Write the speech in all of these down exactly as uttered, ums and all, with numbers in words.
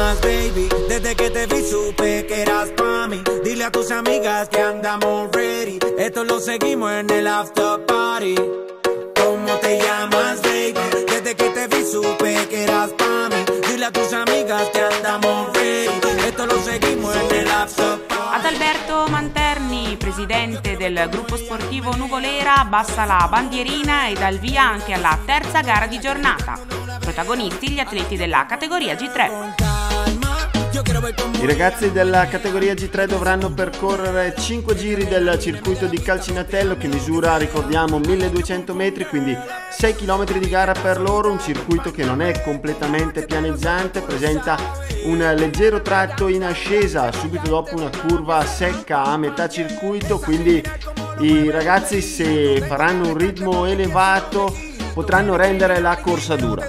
llamas, baby? Desde que te vi supe que eras pa' mí. Dile a tus amigas que andamos ready. Esto lo seguimos en el after party. ¿Cómo te llamas, baby? Desde que te vi supe que eras pa' mí. Dile a tus amigas que andamos ready. Esto lo seguimos en el after party. Adalberto Manterni, presidente del gruppo sportivo Nuvolera, abbassa la bandierina e dà il via anche alla terza gara di giornata. Protagonisti gli atleti della categoria G tre. I ragazzi della categoria G tre dovranno percorrere cinque giri del circuito di Calcinatello che misura, ricordiamo, milleduecento metri, quindi sei chilometri di gara per loro, un circuito che non è completamente pianeggiante, presenta un leggero tratto in ascesa subito dopo una curva secca a metà circuito, quindi i ragazzi, se faranno un ritmo elevato, potranno rendere la corsa dura.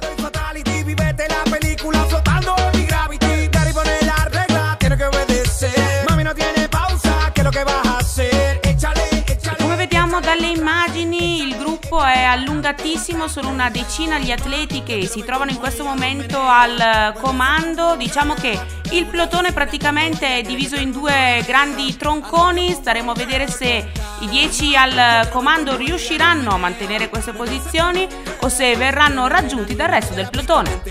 Come vediamo dalle immagini, il gruppo è allungatissimo, sono una decina gli atleti che si trovano in questo momento al comando. Diciamo che il plotone praticamente è diviso in due grandi tronconi, staremo a vedere se i dieci al comando riusciranno a mantenere queste posizioni o se verranno raggiunti dal resto del plotone.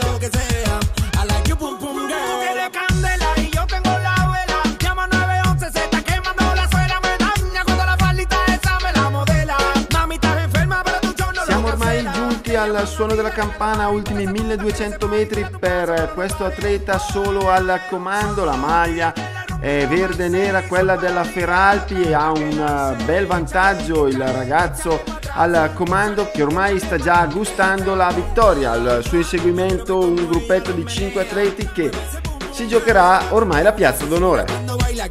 Al suono della campana, ultimi milleduecento metri per questo atleta solo al comando. La maglia è verde e nera, quella della Feralpi, e ha un bel vantaggio il ragazzo al comando che ormai sta già gustando la vittoria. Al suo inseguimento un gruppetto di cinque atleti che si giocherà ormai la piazza d'onore.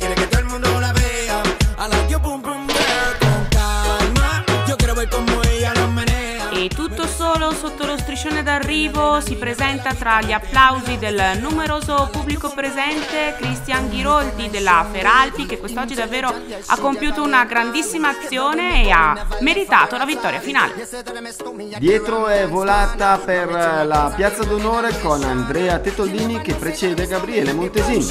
E tutto solo sotto lo striscione d'arrivo si presenta tra gli applausi del numeroso pubblico presente Cristian Ghiroldi della Feralpi, che quest'oggi davvero ha compiuto una grandissima azione e ha meritato la vittoria finale. Dietro è volata per la piazza d'onore con Andrea Tetoldini che precede Gabriele Montesini.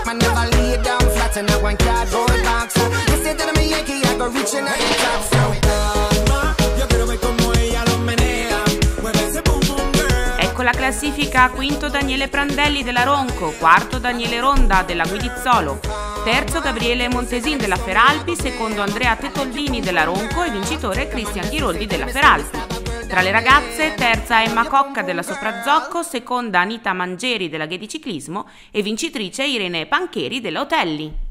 Ecco la classifica: quinto Daniele Prandelli della Ronco, quarto Daniele Ronda della Guidizzolo, terzo Gabriele Montesin della Feralpi, secondo Andrea Tetoldini della Ronco e vincitore Cristian Ghiroldi della Feralpi. Tra le ragazze, terza Emma Cocca della Soprazzocco, seconda Anita Mangeri della Ghedi Ciclismo e vincitrice Irene Pancheri della Otelli.